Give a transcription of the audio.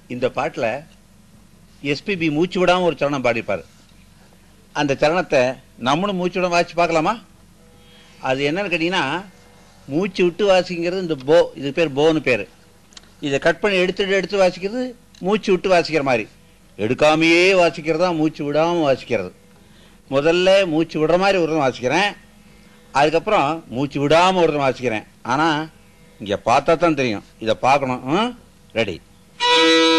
இந்த பாட்டில் எஸ்பிபி மூச்சு விடாமல் ஒரு சரணம் பாடிப்பார். அந்த சரணத்தை நம்மளும் மூச்சு விடாம வாசிச்சு பார்க்கலாமா? அது என்னன்னு கேட்டிங்கன்னா, மூச்சு விட்டு வாசிக்கிறது இந்த போ, இது பேர் போன்னு பேர். இதை கட் பண்ணி எடுத்து வாசிக்கிறது மூச்சு விட்டு வாசிக்கிற மாதிரி. எடுக்காமையே வாசிக்கிறது தான் மூச்சு விடாமல் வாசிக்கிறது. முதல்ல மூச்சு விடுற மாதிரி ஒரு வாசிக்கிறேன், அதுக்கப்புறம் மூச்சு விடாமல் ஒரு வாசிக்கிறேன். ஆனால் இங்கே பார்த்தா தான் தெரியும், இதை பார்க்கணும். ரெடி.